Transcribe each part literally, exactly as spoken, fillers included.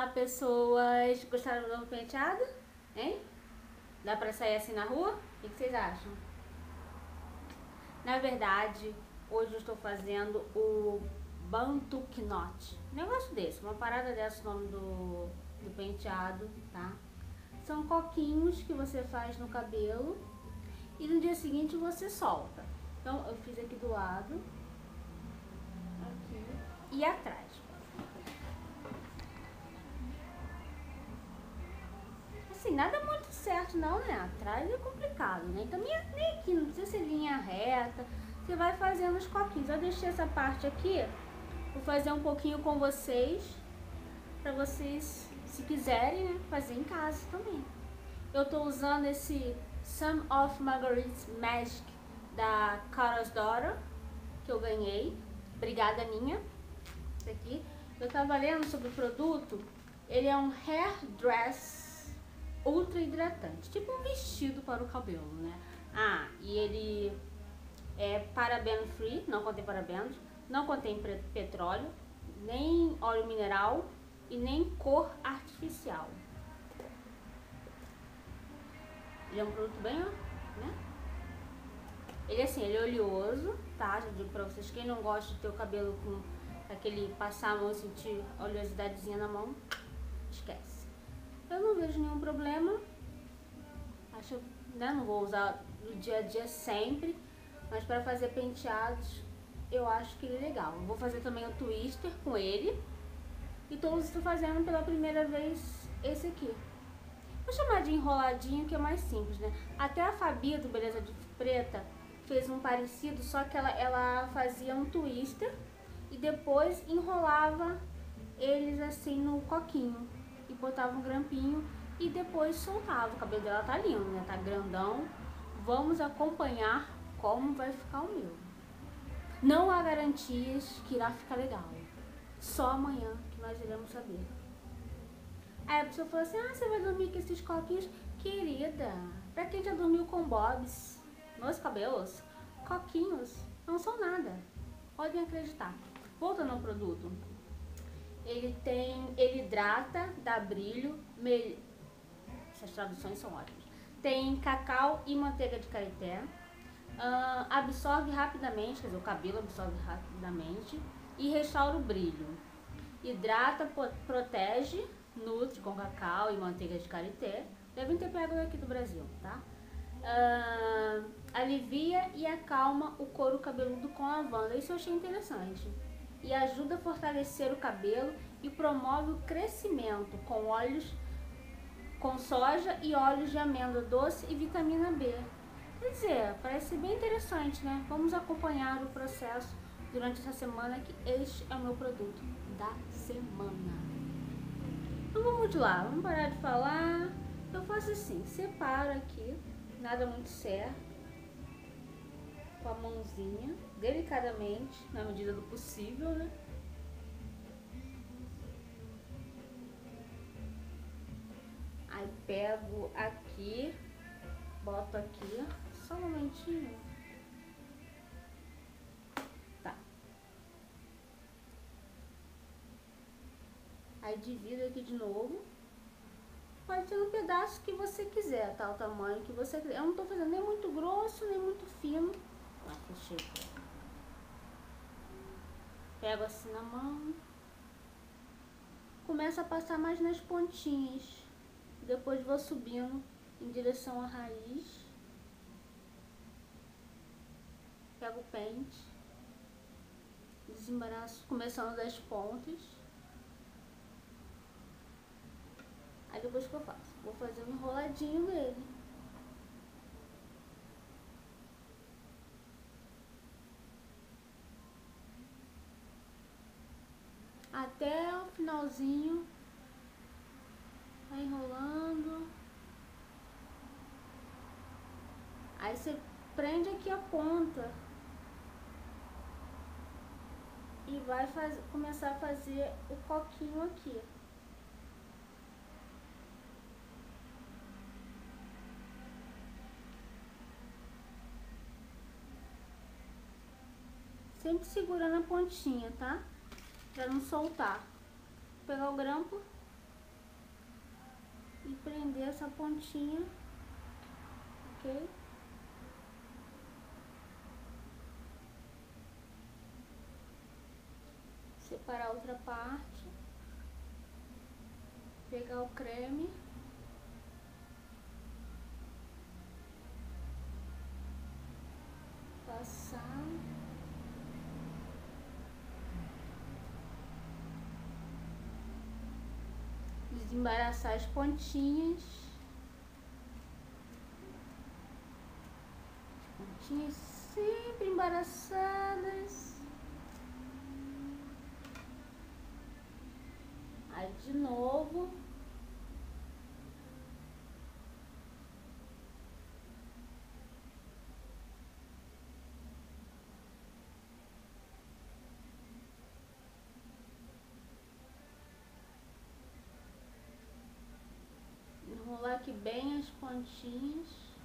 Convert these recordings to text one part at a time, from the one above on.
pessoas, gostaram do novo penteado? Hein? Dá pra sair assim na rua? O que vocês acham? Na verdade, hoje eu estou fazendo o Bantu Knot. Negócio desse, uma parada dessa, o nome do, do penteado, tá? São coquinhos que você faz no cabelo e no dia seguinte você solta. Então eu fiz aqui do lado, aqui e atrás. Assim, nada muito certo não, né? Atrás é complicado, né? Então nem aqui, não precisa ser linha reta. Você vai fazendo os coquinhos. Eu deixei essa parte aqui, vou fazer um pouquinho com vocês, pra vocês, se quiserem, né, fazer em casa também. Eu tô usando esse Some of Marguerite's Magic da Cara's Daughter, que eu ganhei. Obrigada, Ninha. Esse aqui. Eu tava lendo sobre o produto. Ele é um hair dress ultra hidratante, tipo um vestido para o cabelo, né? Ah, e ele é paraben free, não contém parabenos, não contém petróleo, nem óleo mineral e nem cor artificial. Ele é um produto bem, ó, né? Ele assim, ele é oleoso, tá? Já digo pra vocês, quem não gosta de ter o cabelo com aquele passar a mão e sentir a oleosidadezinha na mão, esquece. Eu não vejo nenhum problema. Acho, né, não vou usar no dia a dia sempre, mas para fazer penteados, eu acho que ele é legal. Eu vou fazer também o twister com ele. E todos estou fazendo pela primeira vez esse aqui. Vou chamar de enroladinho, que é mais simples, né? Até a Fabi, do Beleza de Preta, fez um parecido, só que ela, ela fazia um twister e depois enrolava eles assim no coquinho e botava um grampinho e depois soltava. O cabelo dela tá lindo, né? Tá grandão. Vamos acompanhar como vai ficar o meu. Não há garantias que irá ficar legal. Só amanhã que nós iremos saber. Aí a pessoa falou assim, ah, você vai dormir com esses coquinhos? Querida, pra quem já dormiu com bobs, meus cabelos, coquinhos não são nada. Podem acreditar. Voltando ao produto. Ele tem, ele hidrata, dá brilho, me... essas traduções são ótimas. Tem cacau e manteiga de karité, uh, absorve rapidamente, quer dizer, o cabelo absorve rapidamente e restaura o brilho. Hidrata, protege, nutre com cacau e manteiga de karité. Devem ter pego aqui do Brasil, tá? Uh, alivia e acalma o couro cabeludo com lavanda. Isso eu achei interessante. E ajuda a fortalecer o cabelo e promove o crescimento com óleos, com soja e óleos de amêndoa doce e vitamina B. Quer dizer, parece bem interessante, né? Vamos acompanhar o processo durante essa semana, que este é o meu produto da semana. Então vamos lá, vamos parar de falar. Eu faço assim, separo aqui, nada muito certo, com a mãozinha, delicadamente, na medida do possível, né? Aí pego aqui, boto aqui, só um momentinho. Tá. Aí divido aqui de novo. Pode ser um pedaço que você quiser, tá? O tamanho que você quiser. Eu não tô fazendo nem muito grosso, nem muito fino. Ah, fechei. Pego assim na mão. Começo a passar mais nas pontinhas. Depois vou subindo em direção à raiz. Pego o pente. Desembaraço, começando das pontas. Aí depois que eu faço? Vou fazer um enroladinho nele. Até o finalzinho. Vai enrolando. Aí você prende aqui a ponta. E vai fazer, começar a fazer o coquinho aqui. Sempre segurando a pontinha, tá? Pra não soltar. Vou pegar o grampo e prender essa pontinha, ok? Separar a outra parte, pegar o creme, passar, desembaraçar as pontinhas, as pontinhas sempre embaraçadas. Aí de novo. Enrolar aqui bem as pontinhas.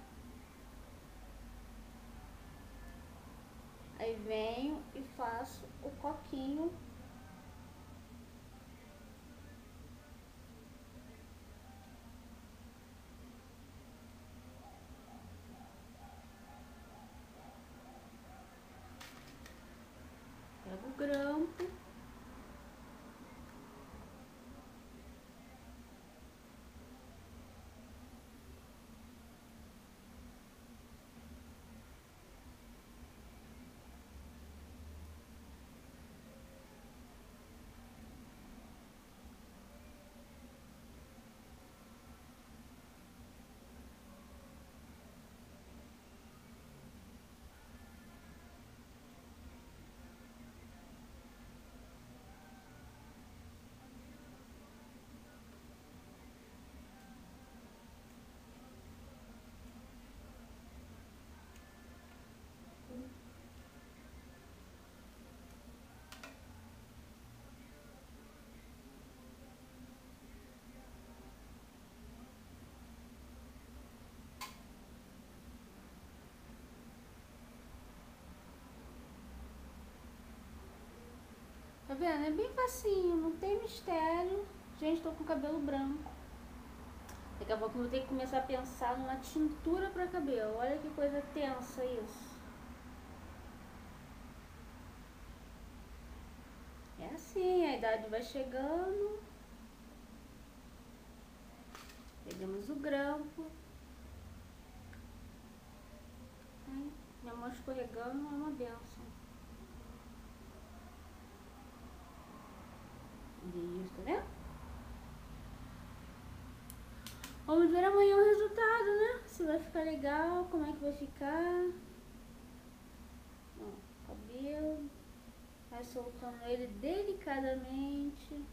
Aí venho e faço o coquinho. Pego o grampo. Tá vendo? É bem facinho, não tem mistério. Gente, tô com cabelo branco. Daqui a pouco eu vou ter que começar a pensar numa tintura pra cabelo. Olha que coisa tensa isso. É assim, a idade vai chegando. Pegamos o grampo. Ai, minha mão escorregando é uma benção. Isso, tá vendo? Vamos ver amanhã o resultado, né? Se vai ficar legal, como é que vai ficar. Ó, cabelo. Vai soltando ele delicadamente.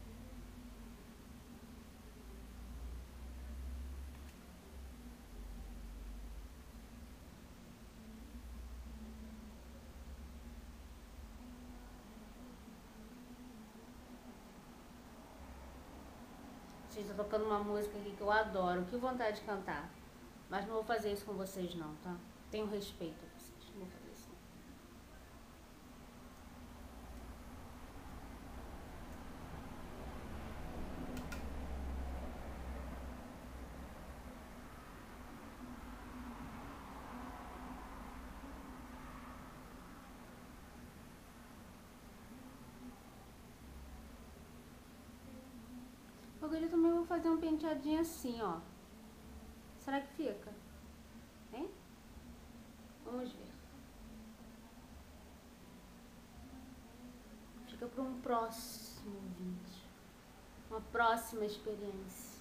Gente, tô tocando uma música aqui que eu adoro, que vontade de cantar. Mas não vou fazer isso com vocês não, tá? Tenho respeito a vocês, não vou fazer isso não. Agora eu também vou fazer um penteadinho assim, ó. Será que fica? Hein? Vamos ver. Fica para um próximo vídeo. Uma próxima experiência.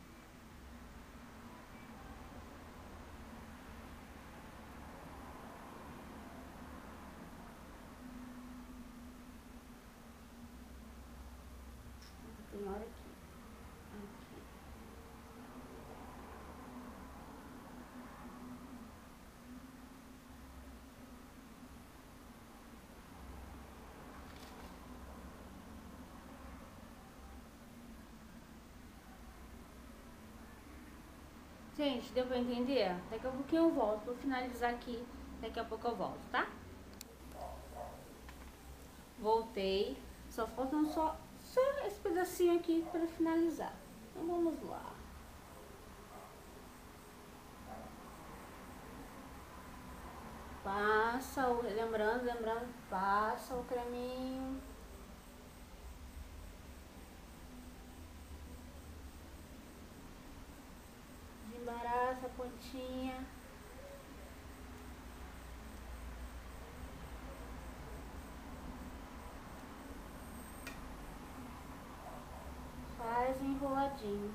Tem hora que... Aqui. Gente, deu pra entender? Daqui a pouquinho eu volto. Vou finalizar aqui. Daqui a pouco eu volto, tá? Voltei. Só faltam só, só esse pedacinho aqui pra finalizar. Então vamos lá. Passa o... Lembrando, lembrando, passa o creminho. Desembaraça a pontinha. Faz enroladinho.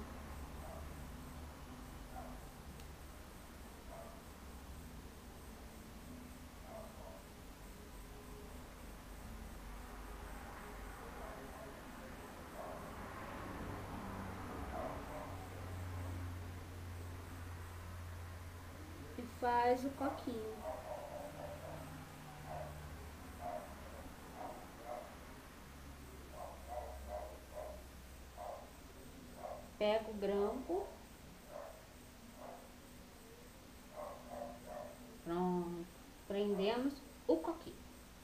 E faz o coquinho. Pega o grampo. Pronto. Prendemos o coquinho.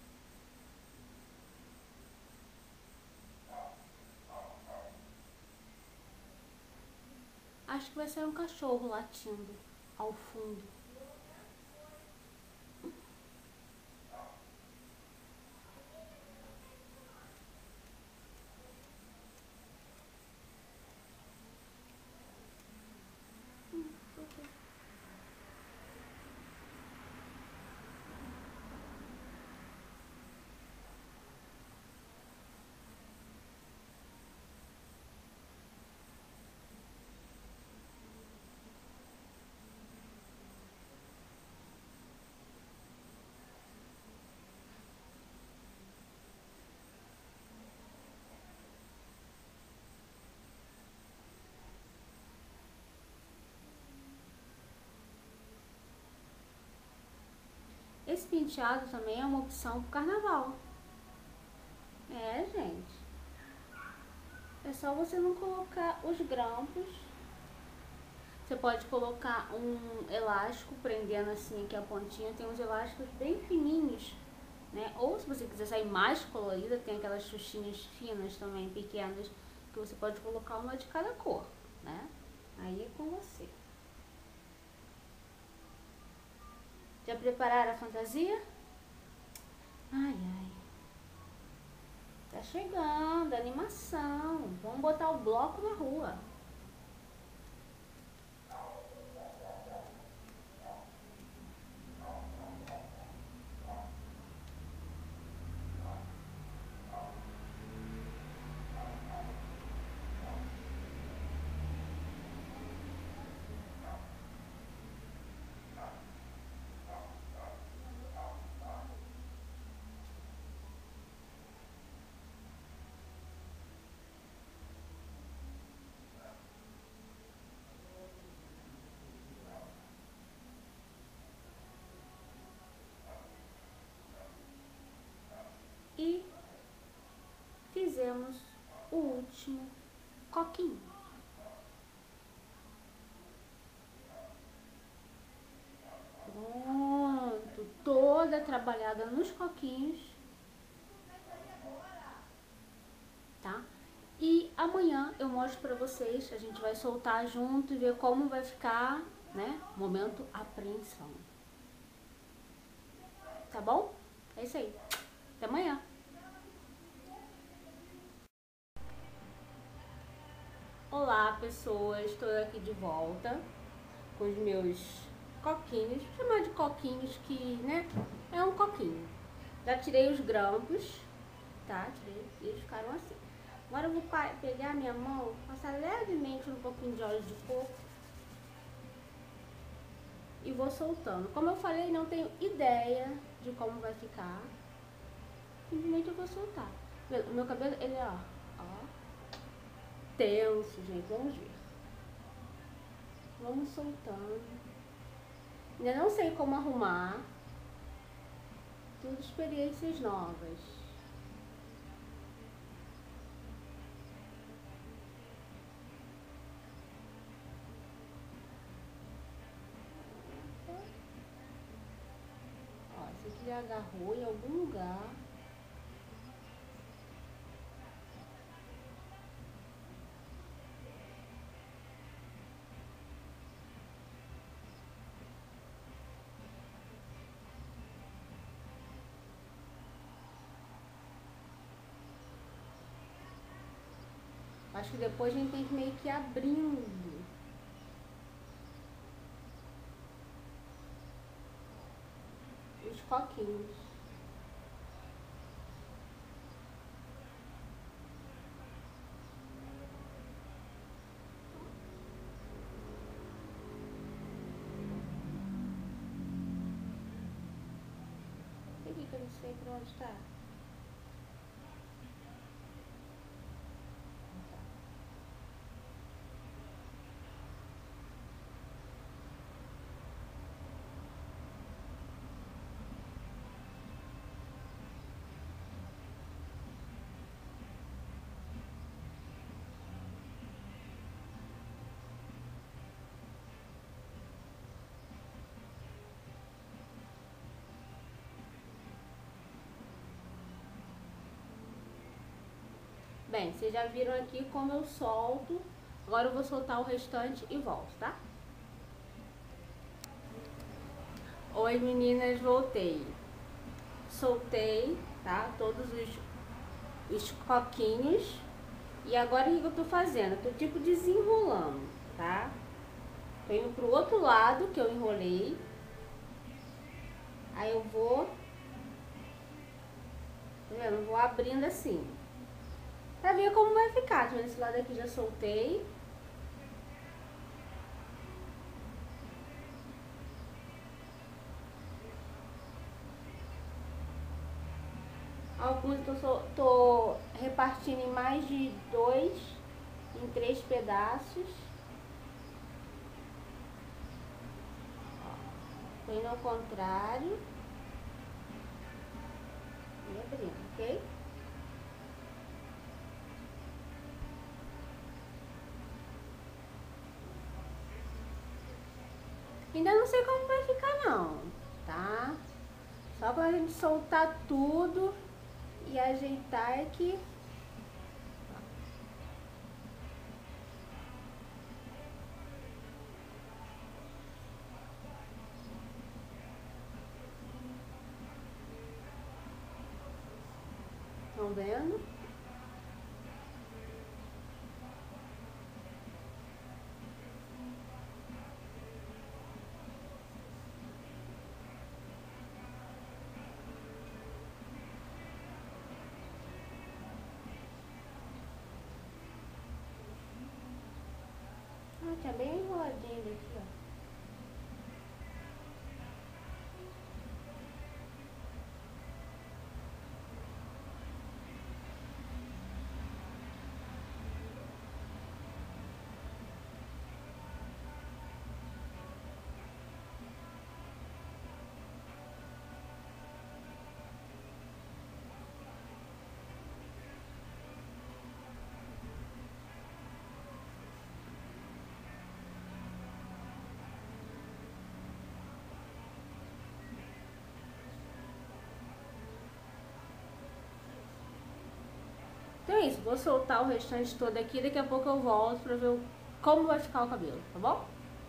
Acho que vai sair um cachorro latindo ao fundo. Esse penteado também é uma opção pro carnaval. É, gente. É só você não colocar os grampos. Você pode colocar um elástico prendendo assim aqui a pontinha. Tem uns elásticos bem fininhos, né? Ou se você quiser sair mais colorida, tem aquelas xuxinhas finas também, pequenas, que você pode colocar uma de cada cor, né? Aí é com você. Já prepararam a fantasia? Ai, ai. Tá chegando, animação. Vamos botar o bloco na rua. E fizemos o último coquinho. Pronto, toda trabalhada nos coquinhos, tá? E amanhã eu mostro pra vocês, a gente vai soltar junto e ver como vai ficar, né? Momento apreensão. Tá bom? É isso aí. Até amanhã. Olá, pessoas, estou aqui de volta com os meus coquinhos, vou chamar de coquinhos que, né, é um coquinho. Já tirei os grampos, tá, tirei, e eles ficaram assim. Agora eu vou pegar a minha mão, passar levemente um pouquinho de óleo de coco e vou soltando. Como eu falei, não tenho ideia de como vai ficar, simplesmente eu vou soltar. O meu cabelo, ele é, ó, ó, tenso, gente, vamos ver. Vamos soltando. Ainda não sei como arrumar. Tudo experiências novas. Ó, esse aqui já agarrou em algum lugar. Acho que depois a gente tem que meio que ir abrindo. Os coquinhos. Aqui que eu não sei por onde tá. Bem, vocês já viram aqui como eu solto. Agora eu vou soltar o restante e volto, tá? Oi meninas, voltei. Soltei, tá? Todos os, os coquinhos. E agora o que eu tô fazendo? Eu tô tipo desenrolando, tá? Tô indo pro outro lado que eu enrolei. Aí eu vou... Tá vendo? Eu vou abrindo assim. Pra ver como vai ficar. Então, esse lado aqui já soltei. Alguns eu tô, tô repartindo em mais de dois, em três pedaços. Tô indo ao contrário. E abrindo, ok? Ainda não sei como vai ficar não, tá? Só quando a gente soltar tudo e ajeitar aqui. Estão vendo? Ah, tá bem enroladinho aqui, ó. Então é isso, vou soltar o restante todo aqui, daqui a pouco eu volto pra ver como vai ficar o cabelo, tá bom?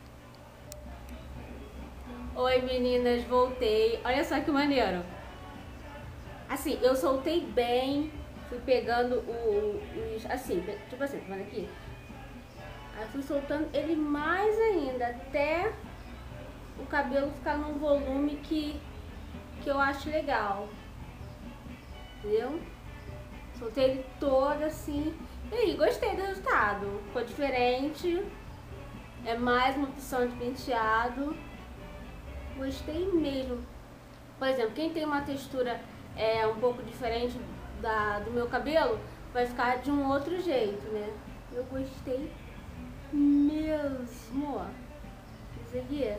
Oi meninas, voltei. Olha só que maneiro. Assim, eu soltei bem, fui pegando o, os, assim, tipo assim, tá vendo aqui? Aí fui soltando ele mais ainda, até o cabelo ficar num volume que, que eu acho legal. Entendeu? Soltei ele todo assim. E aí, gostei do resultado. Ficou diferente. É mais uma opção de penteado. Gostei mesmo. Por exemplo, quem tem uma textura é, um pouco diferente da, do meu cabelo, vai ficar de um outro jeito, né? Eu gostei mesmo. Isso aqui.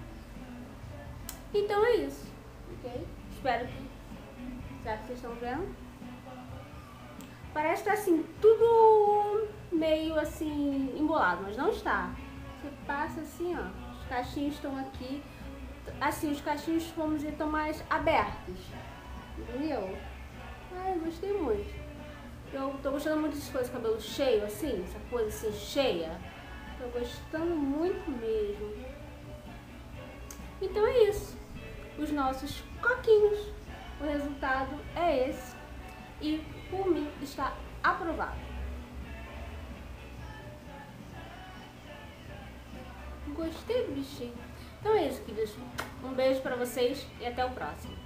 Então é isso. Ok? Espero que... Será que vocês estão vendo? Parece que tá assim, tudo meio assim, embolado, mas não está. Você passa assim, ó, os cachinhos estão aqui, assim, os cachinhos, vamos dizer, estão mais abertos, entendeu? Ai, eu gostei muito. Eu tô gostando muito dessas coisas, cabelo cheio, assim, essa coisa assim, cheia. Tô gostando muito mesmo. Então é isso. Os nossos coquinhos. O resultado é esse. E por mim está aprovado. gostei do bichinho. Então é isso, queridos. Um beijo pra vocês e até o próximo.